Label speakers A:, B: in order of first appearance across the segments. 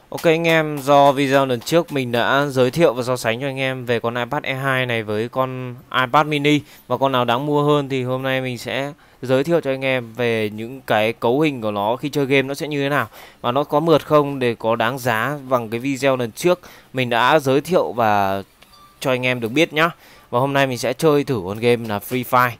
A: Ok anh em, do video lần trước mình đã giới thiệu và so sánh cho anh em về con iPad E2 này với con iPad mini và con nào đáng mua hơn, thì hôm nay mình sẽ giới thiệu cho anh em về những cái cấu hình của nó khi chơi game nó sẽ như thế nào và nó có mượt không, để có đáng giá bằng cái video lần trước mình đã giới thiệu và cho anh em được biết nhá. Và hôm nay mình sẽ chơi thử con game là Free Fire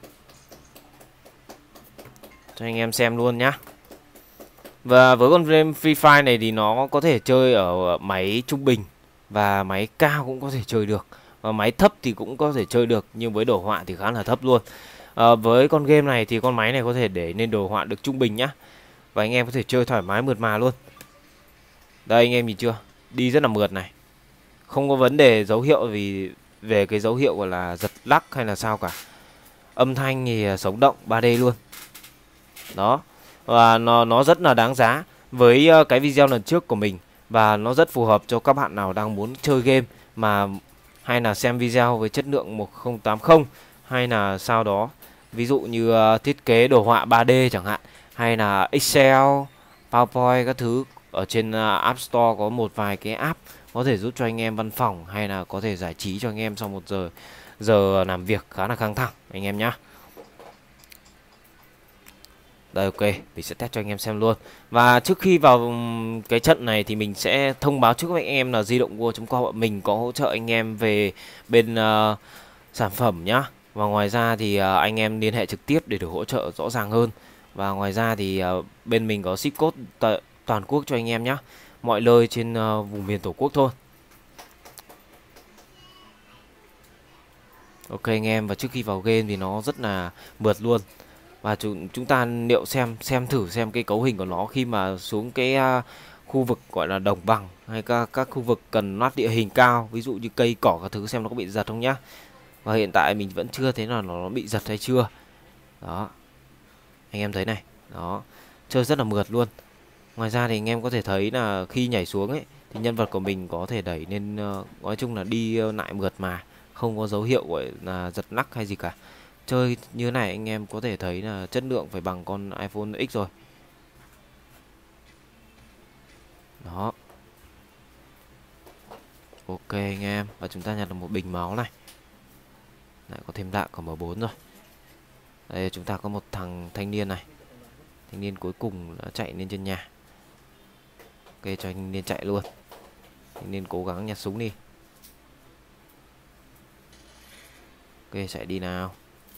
A: cho anh em xem luôn nhá. Và với con game Free Fire này thì nó có thể chơi ở máy trung bình và máy cao cũng có thể chơi được, và máy thấp thì cũng có thể chơi được, nhưng với đồ họa thì khá là thấp luôn. Với con game này thì con máy này có thể để nên đồ họa được trung bình nhá, và anh em có thể chơi thoải mái mượt mà luôn. Đây anh em nhìn chưa, đi rất là mượt này, không có vấn đề dấu hiệu vì về cái dấu hiệu gọi là giật lắc hay là sao cả. Âm thanh thì sống động 3D luôn đó, và nó rất là đáng giá với cái video lần trước của mình, và nó rất phù hợp cho các bạn nào đang muốn chơi game mà hay là xem video với chất lượng 1080 hay là sao đó, ví dụ như thiết kế đồ họa 3D chẳng hạn, hay là Excel, PowerPoint các thứ. Ở trên App Store có một vài cái app có thể giúp cho anh em văn phòng hay là có thể giải trí cho anh em sau một giờ làm việc khá là căng thẳng anh em nhá. Đây ok, mình sẽ test cho anh em xem luôn. Và trước khi vào cái trận này thì mình sẽ thông báo trước các anh em là di động World.com bọn mình có hỗ trợ anh em về bên sản phẩm nhá. Và ngoài ra thì anh em liên hệ trực tiếp để được hỗ trợ rõ ràng hơn. Và ngoài ra thì bên mình có ship code toàn quốc cho anh em nhá, mọi nơi trên vùng miền Tổ quốc thôi. Ok anh em, và trước khi vào game thì nó rất là mượt luôn. Và chúng ta liệu xem thử xem cái cấu hình của nó khi mà xuống cái khu vực gọi là đồng bằng hay các khu vực cần loát địa hình cao, ví dụ như cây cỏ các thứ, xem nó có bị giật không nhá. Và hiện tại mình vẫn chưa thấy là nó bị giật hay chưa. Đó, anh em thấy này, đó, chơi rất là mượt luôn. Ngoài ra thì anh em có thể thấy là khi nhảy xuống ấy thì nhân vật của mình có thể đẩy nên nói chung là đi lại mượt mà, không có dấu hiệu gọi là giật nắc hay gì cả. Chơi như này anh em có thể thấy là chất lượng phải bằng con iPhone X rồi. Đó. Ok anh em, và chúng ta nhặt được một bình máu này. Lại có thêm đạn của M4 rồi. Đây chúng ta có một thằng thanh niên này. Thanh niên cuối cùng đã chạy lên trên nhà. Ok, cho anh niên chạy luôn. Thanh niên cố gắng nhặt súng đi. Ok, chạy đi nào.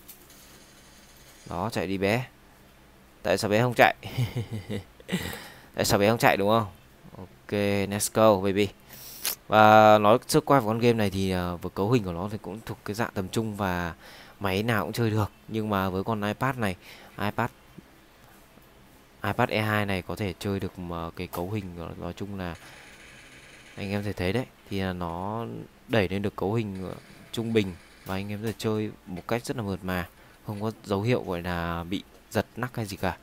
A: Đó, chạy đi bé. Tại sao bé không chạy? Tại sao bé không chạy đúng không? Ok, let's go baby. Và nói sơ qua về con game này thì với cấu hình của nó thì cũng thuộc cái dạng tầm trung và máy nào cũng chơi được. Nhưng mà với con iPad này, iPad E2 này có thể chơi được mà cái cấu hình nói chung là anh em thể thấy đấy, thì nó đẩy lên được cấu hình trung bình, và anh em có thể chơi một cách rất là mượt mà, không có dấu hiệu gọi là bị giật nắc hay gì cả.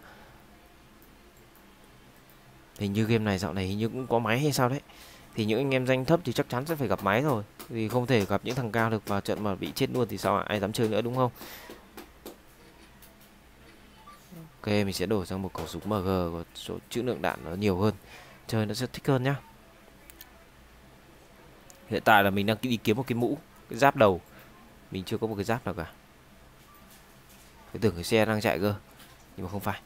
A: Hình như game này dạo này hình như cũng có máy hay sao đấy, thì những anh em danh thấp thì chắc chắn sẽ phải gặp máy rồi, vì không thể gặp những thằng cao được, vào trận mà bị chết luôn thì sao ai dám chơi nữa đúng không? Ok, mình sẽ đổi sang một khẩu súng MG có số trữ lượng đạn nó nhiều hơn, chơi nó sẽ thích hơn nhá. Hiện tại là mình đang đi kiếm một cái mũ, cái giáp đầu, mình chưa có một cái giáp nào cả. Cái tưởng cái xe đang chạy cơ, nhưng mà không phải.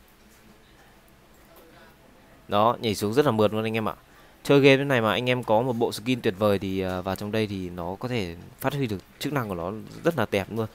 A: Đó, nhảy xuống rất là mượt luôn anh em ạ. Chơi game thế này mà anh em có một bộ skin tuyệt vời thì vào trong đây thì nó có thể phát huy được chức năng của nó rất là đẹp luôn.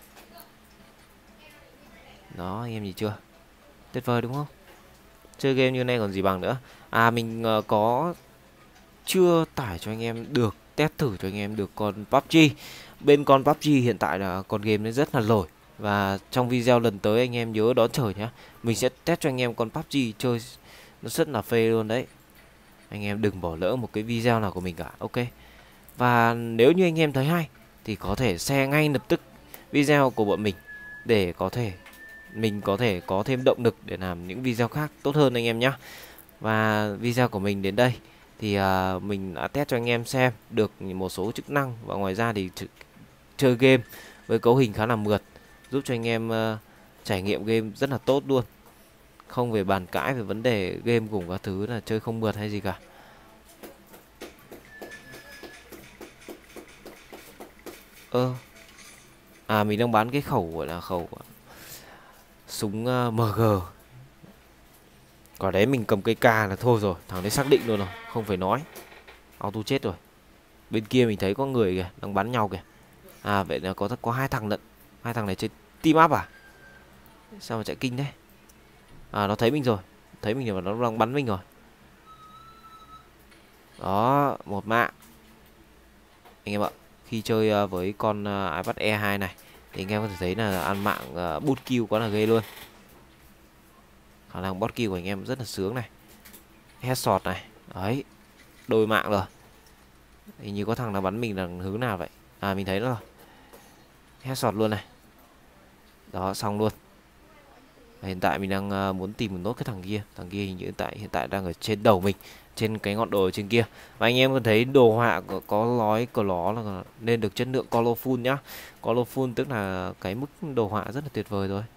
A: Đó, anh em nhìn chưa? Tuyệt vời đúng không? Chơi game như này còn gì bằng nữa. À, mình có chưa tải cho anh em được, test thử cho anh em được con PUBG. Bên con PUBG hiện tại là con game nó rất là lỗi, và trong video lần tới anh em nhớ đón chờ nhé. Mình sẽ test cho anh em con PUBG chơi nó rất là phê luôn đấy. Anh em đừng bỏ lỡ một cái video nào của mình cả. Ok. Và nếu như anh em thấy hay thì có thể share ngay lập tức video của bọn mình, để mình có thể có thêm động lực để làm những video khác tốt hơn anh em nhé. Và video của mình đến đây thì mình đã test cho anh em xem được một số chức năng, và ngoài ra thì chơi game với cấu hình khá là mượt, giúp cho anh em trải nghiệm game rất là tốt luôn, không về bàn cãi về vấn đề game cùng các thứ là chơi không mượt hay gì cả. À mình đang bán cái khẩu gọi là khẩu súng MG. Quả đấy mình cầm cây K là thôi rồi, thằng đấy xác định luôn rồi, không phải nói. Auto chết rồi. Bên kia mình thấy có người kìa, đang bắn nhau kìa. À vậy là có hai thằng lận. Hai thằng này chơi team up à? Sao mà chạy kinh thế? À nó thấy mình rồi. Thấy mình rồi và nó đang bắn mình rồi. Đó, một mạng. Anh em ạ, khi chơi với con iPad Air 2 này thì anh em có thể thấy là ăn mạng boot kill quá là ghê luôn. Khả năng bot kill của anh em rất là sướng này. Headshot này. Đấy, đôi mạng rồi. Hình như có thằng nào bắn mình là hướng nào vậy? À mình thấy nó rồi. Headshot luôn này. Đó, xong luôn. Hiện tại mình đang muốn tìm một nốt cái thằng kia. Thằng kia hình như hiện tại đang ở trên đầu mình, trên cái ngọn đồi trên kia. Và anh em có thấy đồ họa có nói của nó là nên được chất lượng colorful nhá. Colorful tức là cái mức đồ họa rất là tuyệt vời rồi.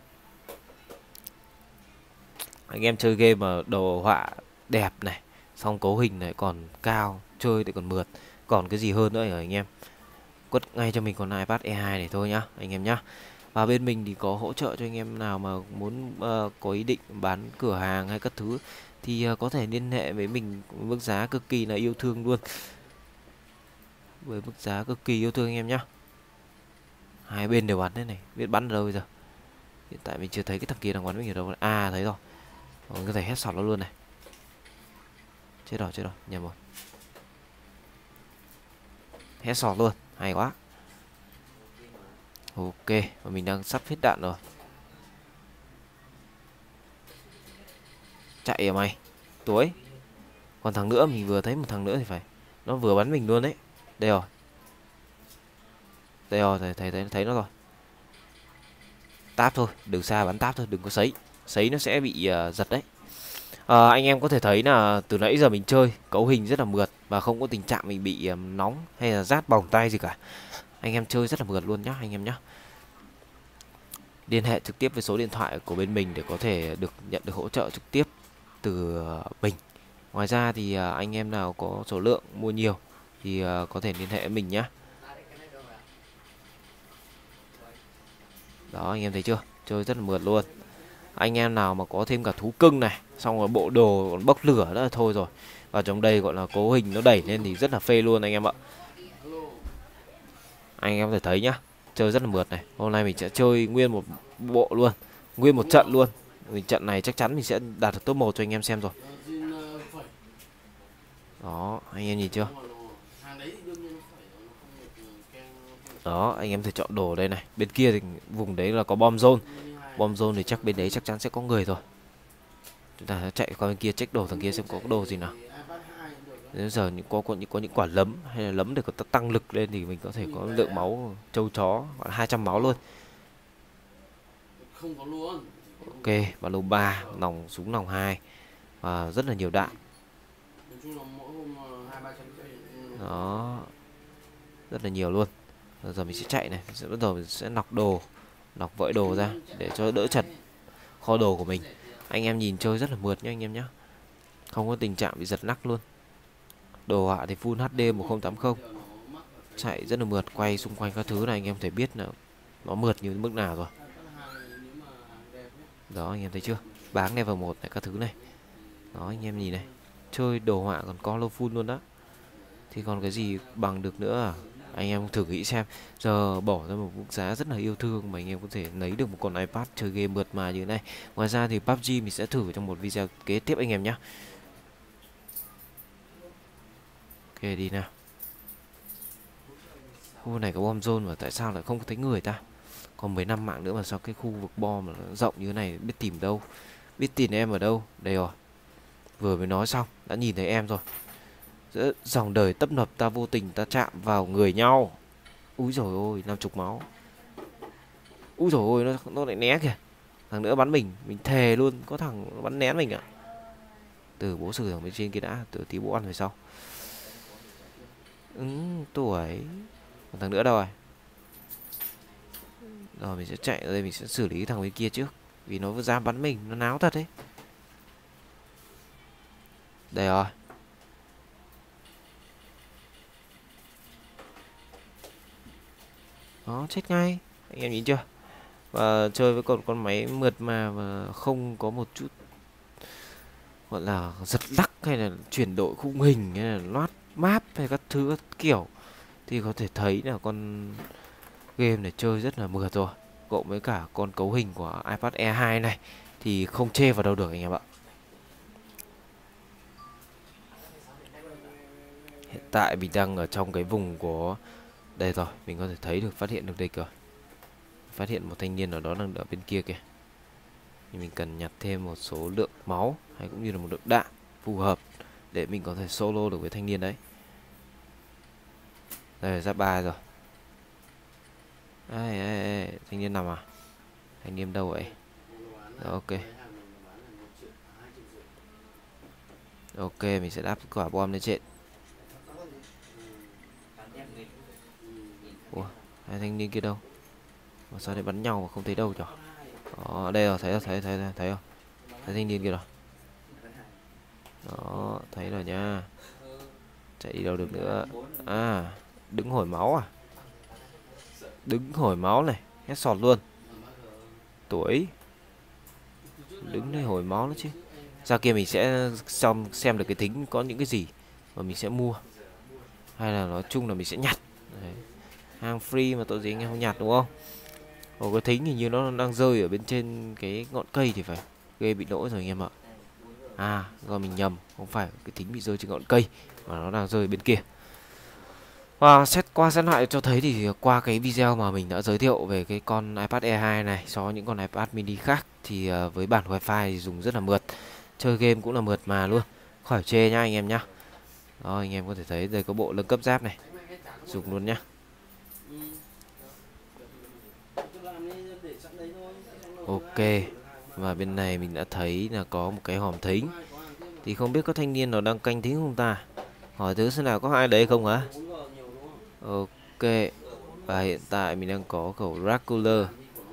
A: Anh em chơi game mà đồ họa đẹp này, xong cấu hình này còn cao, chơi thì còn mượt, còn cái gì hơn nữa hả anh em? Quất ngay cho mình con iPad E2 này thôi nhá anh em nhá. Và bên mình thì có hỗ trợ cho anh em nào mà muốn có ý định bán cửa hàng hay các thứ thì có thể liên hệ với mình, mức giá cực kỳ là yêu thương luôn. Với mức giá cực kỳ yêu thương anh em nhá. Hai bên đều bắn thế này, biết bắn ở đâu bây giờ? Hiện tại mình chưa thấy cái thằng kia đang bắn mình ở đâu. À thấy rồi. Mình có thể headshot nó luôn này. Chết rồi, nhầm rồi. Headshot luôn, hay quá. Ok, và mình đang sắp hết đạn rồi. Chạy à mày, tối. Còn thằng nữa, mình vừa thấy một thằng nữa thì phải. Nó vừa bắn mình luôn đấy. Đây rồi. Đây rồi, thấy nó rồi. Táp thôi, đừng xa bắn táp thôi, đừng có sấy. Sấy nó sẽ bị giật đấy. Anh em có thể thấy là từ nãy giờ mình chơi cấu hình rất là mượt và không có tình trạng mình bị nóng hay là rát bỏng tay gì cả. Anh em chơi rất là mượt luôn nhá anh em nhá. Liên hệ trực tiếp với số điện thoại của bên mình để có thể nhận được hỗ trợ trực tiếp từ mình. Ngoài ra thì anh em nào có số lượng mua nhiều thì có thể liên hệ với mình nhé. Đó anh em thấy chưa, chơi rất là mượt luôn. Anh em nào mà có thêm cả thú cưng này, xong rồi bộ đồ còn bốc lửa đó là thôi rồi. Và trong đây gọi là cấu hình nó đẩy lên thì rất là phê luôn anh em ạ. Anh em có thể thấy nhá, chơi rất là mượt này. Hôm nay mình sẽ chơi nguyên một bộ luôn, nguyên một trận luôn. Trận này chắc chắn mình sẽ đạt được top 1 cho anh em xem rồi. Đó, anh em nhìn chưa? Đó, anh em thể chọn đồ đây này. Bên kia thì vùng đấy là có bom zone. Bom zone thì bên đấy chắc chắn sẽ có người rồi. Chúng ta sẽ chạy qua bên kia check đồ thằng kia xem có đồ gì nào. Bây giờ có những quả lấm hay là lấm để có tăng lực lên thì mình có thể có lượng máu trâu chó, gọi là 200 máu luôn. Ok, ba lô 3, súng nòng 2 và rất là nhiều đạn. Đó, rất là nhiều luôn. Giờ mình sẽ chạy này, bắt đầu mình sẽ nọc vội đồ ra để cho đỡ chật kho đồ của mình. Anh em nhìn chơi rất là mượt nhá anh em nhá, không có tình trạng bị giật nắc luôn. Đồ họa thì Full HD 1080, chạy rất là mượt, quay xung quanh các thứ này anh em thể biết là nó mượt như mức nào rồi. Đó anh em thấy chưa, báng level 1 này các thứ này. Đó anh em nhìn này, chơi đồ họa còn colorful luôn đó, thì còn cái gì bằng được nữa à? Anh em thử nghĩ xem, giờ bỏ ra một mức giá rất là yêu thương mà anh em có thể lấy được một con iPad chơi game mượt mà như thế này. Ngoài ra thì PUBG mình sẽ thử trong một video kế tiếp anh em nhé. Ok đi nào. Khu này có bom zone mà tại sao lại không thấy người ta? Còn 15 mạng nữa mà sao cái khu vực bom mà nó rộng như thế này, biết tìm đâu, biết tìm em ở đâu. Đây rồi, vừa mới nói xong đã nhìn thấy em rồi. Giữa dòng đời tấp nập ta vô tình ta chạm vào người nhau. Úi rồi ôi, 50 máu. Úi rồi ôi, nó lại né kìa. Thằng nữa bắn mình thề luôn, có thằng nó bắn nén mình ạ. Từ bố sử ở bên trên kia đã, từ tí bố ăn về sau. Tuổi. Còn thằng nữa đâu rồi? Rồi mình sẽ chạy ở đây, mình sẽ xử lý thằng bên kia trước, vì nó dám bắn mình, nó náo thật đấy. Đây rồi. Nó chết ngay, anh em nhìn chưa? Và chơi với con máy mượt mà và không có một chút gọi là giật lắc hay là chuyển đổi khung hình hay là loát map hay các thứ các kiểu, thì có thể thấy là con game này chơi rất là mượt rồi. Cộng với cả con cấu hình của iPad Air 2 này thì không chê vào đâu được anh em ạ. Hiện tại mình đang ở trong cái vùng của đây rồi, mình có thể thấy được, phát hiện được đây kìa. Phát hiện một thanh niên ở đó đang ở bên kia kìa. Thì mình cần nhặt thêm một số lượng máu hay cũng như là một lượng đạn phù hợp để mình có thể solo được với thanh niên đấy. Đây giáp 3 rồi. Thanh niên nằm à? Thanh niên đâu vậy? Rồi, ok. Ok, mình sẽ đáp quả bom lên trên. Ủa, hai thanh niên kia đâu? Mà sao lại bắn nhau mà không thấy đâu nhỉ? Đó, đây rồi, thấy không? Thấy không? Thấy thanh niên kia rồi. Đó, thấy rồi nha. Chạy đi đâu được nữa. À, đứng hồi máu à? Đứng hồi máu này, hết sọt luôn. Tuổi. Đứng đây hồi máu nữa chứ. Ra kia mình sẽ xem được cái thính có những cái gì mà mình sẽ mua. Hay là nói chung là mình sẽ nhặt. Đấy. Hàng free mà tội gì anh em không nhặt đúng không? Ồ, cái thính hình như nó đang rơi ở bên trên cái ngọn cây thì phải. Ghê bị lỗi rồi anh em ạ. À, do mình nhầm, không phải cái thính bị rơi trên ngọn cây mà nó đang rơi bên kia. Và xét qua xét lại cho thấy thì qua cái video mà mình đã giới thiệu về cái con iPad Air 2 này so với những con iPad mini khác thì với bản wifi thì dùng rất là mượt, chơi game cũng là mượt mà luôn, khỏi chê nhá anh em nhá. Đó, anh em có thể thấy đây có bộ nâng cấp giáp này, dùng luôn nhá. Ok, và bên này mình đã thấy là có một cái hòm thính, thì không biết có thanh niên nào đang canh thính không ta, hỏi thử xem nào có ai đấy không hả. Ok, và hiện tại mình đang có khẩu Dracula.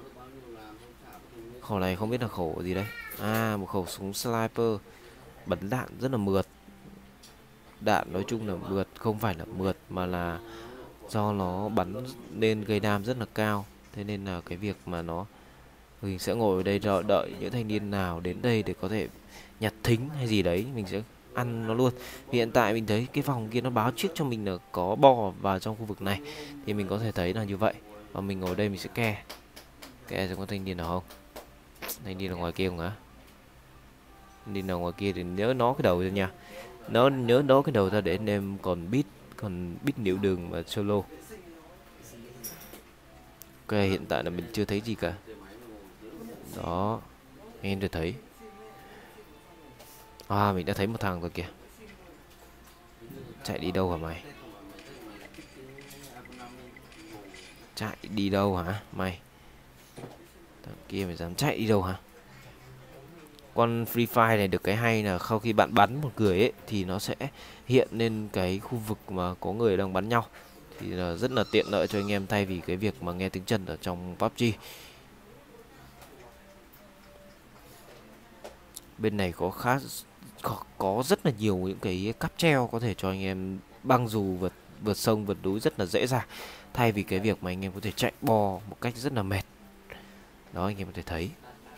A: Khẩu này không biết là khẩu gì đấy. À, một khẩu súng sniper, bắn đạn rất là mượt. Đạn nói chung là mượt, không phải là mượt mà là do nó bắn lên gây đam rất là cao. Thế nên là cái việc mà mình sẽ ngồi ở đây đợi những thanh niên nào đến đây để có thể nhặt thính hay gì đấy, mình sẽ ăn nó luôn. Vì hiện tại mình thấy cái vòng kia nó báo trước cho mình là có bò vào trong khu vực này, thì mình có thể thấy là như vậy. Và mình ngồi đây mình sẽ kè xem có thanh niên nào không. Thanh niên ở ngoài kia không hả? Thanh niên nào ngoài kia thì nhớ nó cái đầu ra nha. Nó nhớ đó cái đầu ra để anh em còn biết liệu đường và solo. Ok, hiện tại là mình chưa thấy gì cả. Đó, anh em được thấy. À, mình đã thấy một thằng rồi kìa. Chạy đi đâu hả mày? Chạy đi đâu hả mày? Thằng kia mày dám chạy đi đâu hả? Con Free Fire này được cái hay là sau khi bạn bắn một người ấy thì nó sẽ hiện lên cái khu vực mà có người đang bắn nhau, thì là rất là tiện lợi cho anh em thay vì cái việc mà nghe tiếng chân ở trong PUBG. Bên này có rất là nhiều những cái cáp treo có thể cho anh em băng dù vượt sông vượt núi rất là dễ dàng, thay vì cái việc mà anh em có thể chạy bò một cách rất là mệt. Đó, anh em có thể thấy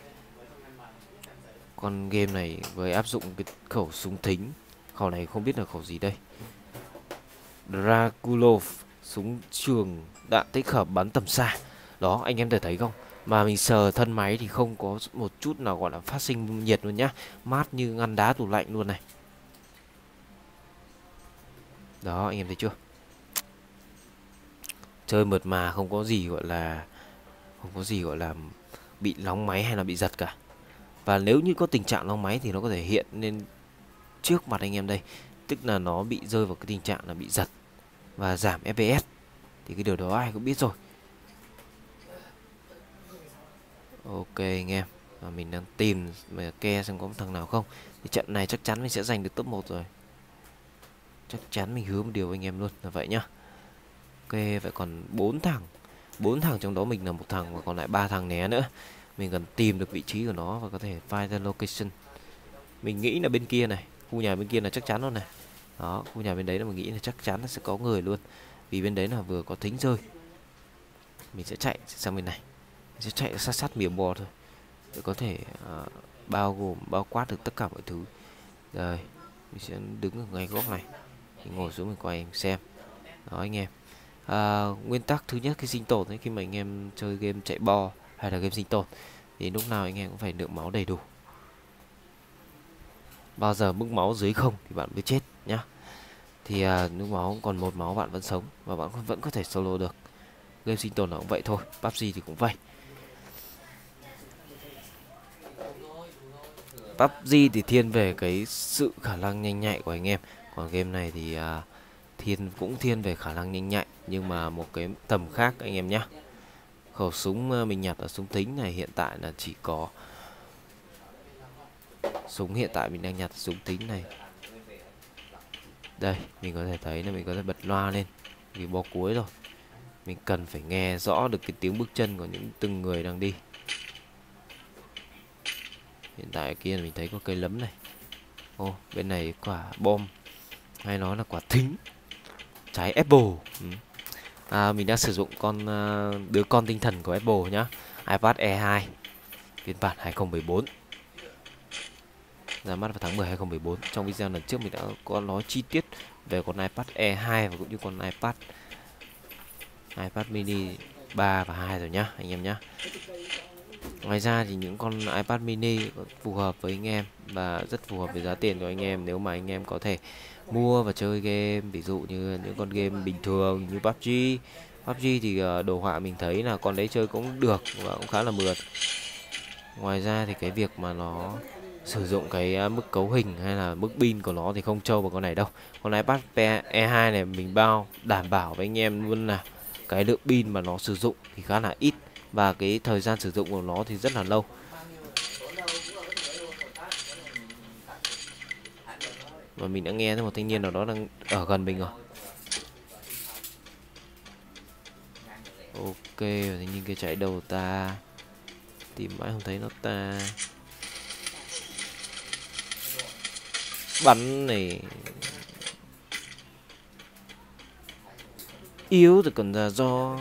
A: con game này với áp dụng cái khẩu súng thính. Khẩu này không biết là khẩu gì đây. Draculov, súng trường đạn tích hợp bắn tầm xa. Đó, anh em thể thấy không? Mà mình sờ thân máy thì không có một chút nào gọi là phát sinh nhiệt luôn nhá. Mát như ngăn đá tủ lạnh luôn này. Đó, anh em thấy chưa? Chơi mượt mà, không có gì gọi là bị nóng máy hay là bị giật cả. Và nếu như có tình trạng nóng máy thì nó có thể hiện lên trước mặt anh em đây, tức là nó bị rơi vào cái tình trạng là bị giật và giảm FPS, thì cái điều đó ai cũng biết rồi. Ok anh em, và mình đang tìm mà ke xem có thằng nào không. Thì trận này chắc chắn mình sẽ giành được top 1 rồi. Chắc chắn mình hứa một điều anh em luôn là vậy nhá. Ok, vậy còn 4 thằng trong đó mình là một thằng và còn lại 3 thằng né nữa. Mình cần tìm được vị trí của nó và có thể find the location. Mình nghĩ là bên kia này, khu nhà bên kia là chắc chắn luôn này. Đó, khu nhà bên đấy là mình nghĩ là chắc chắn là sẽ có người luôn, vì bên đấy là vừa có thính rơi. Mình sẽ chạy sang bên này, mình sẽ chạy sát sát mía bò thôi để có thể bao quát được tất cả mọi thứ. Rồi mình sẽ đứng ở ngay góc này, mình ngồi xuống mình quay anh xem. Đó anh em, nguyên tắc thứ nhất khi sinh tồn ấy, khi mà anh em chơi game chạy bo hay là game sinh tồn thì lúc nào anh em cũng phải lượng máu đầy đủ. Bao giờ mức máu dưới không thì bạn mới chết nhá. Thì mức máu còn 1 máu bạn vẫn sống và bạn vẫn có thể solo được. Game sinh tồn nó cũng vậy thôi, PUBG thì cũng vậy. PUBG thì thiên về cái sự khả năng nhanh nhạy của anh em, còn game này thì cũng thiên về khả năng nhanh nhạy nhưng mà một cái tầm khác anh em nhé. Khẩu súng mình nhặt ở súng thính này hiện tại là chỉ có súng hiện tại mình đang nhặt súng thính này. Đây mình có thể thấy là mình có thể bật loa lên vì bo cuối rồi. Mình cần phải nghe rõ được cái tiếng bước chân của những từng người đang đi. Hiện tại kia mình thấy có cây lấm này. Ô, bên này quả bom hay nói là quả thính, trái Apple. Mình đang sử dụng đứa con tinh thần của Apple nhá, iPad Air 2 phiên bản 2014, ra mắt vào tháng 10 2014. Trong video lần trước mình đã có nói chi tiết về con iPad Air 2 và cũng như con iPad mini 3 và 2 rồi nhá anh em nhá. Ngoài ra thì những con iPad mini phù hợp với anh em và rất phù hợp với giá tiền của anh em nếu mà anh em có thể mua và chơi game, ví dụ như những con game bình thường như PUBG. PUBG thì đồ họa mình thấy là con đấy chơi cũng được và cũng khá là mượt. Ngoài ra thì cái việc mà nó sử dụng cái mức cấu hình hay là mức pin của nó thì không trâu vào con này đâu. Con iPad E2 này mình đảm bảo với anh em luôn là cái lượng pin mà nó sử dụng thì khá là ít và cái thời gian sử dụng của nó thì rất là lâu. Và mình đã nghe thấy một thanh niên nào đó đang ở gần mình rồi. Ok, và thanh niên kia chạy đâu ta? Tìm mãi không thấy nó ta. Bắn này yếu thì còn là do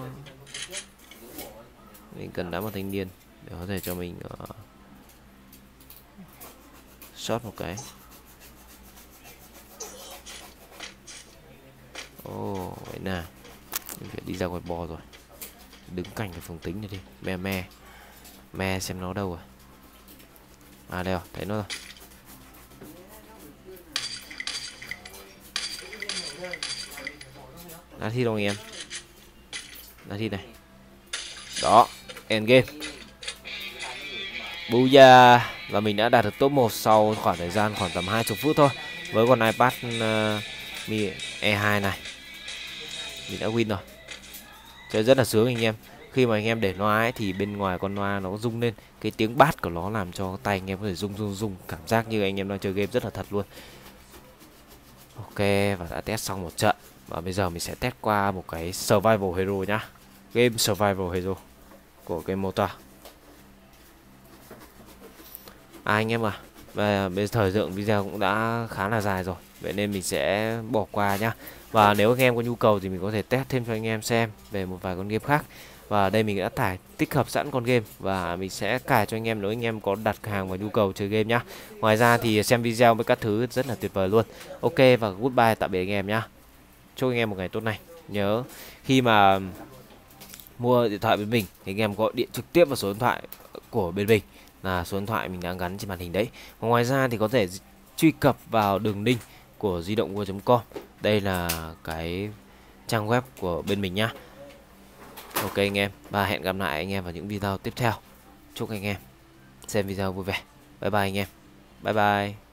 A: mình cần đá một thanh niên để có thể cho mình shot một cái. Vậy nào mình phải đi ra ngoài bò rồi, đứng cạnh cái phòng tính này đi. Me xem nó đâu rồi. Đây rồi, thấy nó rồi. Đá thi đâu anh em, đá thi này đó, end game. Booyah, và mình đã đạt được top 1 sau khoảng thời gian khoảng tầm 20 phút thôi với con iPad mini E2 này. Mình đã win rồi, chơi rất là sướng anh em. Khi mà anh em để loa ấy thì bên ngoài con loa nó rung lên, cái tiếng bass của nó làm cho tay anh em có thể rung, cảm giác như anh em đang chơi game rất là thật luôn. Ok, và đã test xong một trận và bây giờ mình sẽ test qua một cái survival hero nhá, game survival hero của game Mota. Anh em và bây giờ thời lượng video cũng đã khá là dài rồi, vậy nên mình sẽ bỏ qua nhá. Và nếu anh em có nhu cầu thì mình có thể test thêm cho anh em xem về một vài con game khác. Và đây mình đã tích hợp sẵn con game và mình sẽ cài cho anh em nếu anh em có đặt hàng và nhu cầu chơi game nhá. Ngoài ra thì xem video với các thứ rất là tuyệt vời luôn. Ok và goodbye, tạm biệt anh em nhá. Chúc anh em một ngày tốt lành. Nhớ khi mà mua điện thoại bên mình thì anh em gọi điện trực tiếp vào số điện thoại của bên mình, là số điện thoại mình đang gắn trên màn hình đấy. Ngoài ra thì có thể truy cập vào đường link của di động world.com. Đây là cái trang web của bên mình nhá. Ok anh em, và hẹn gặp lại anh em vào những video tiếp theo. Chúc anh em xem video vui vẻ. Bye bye anh em. Bye bye.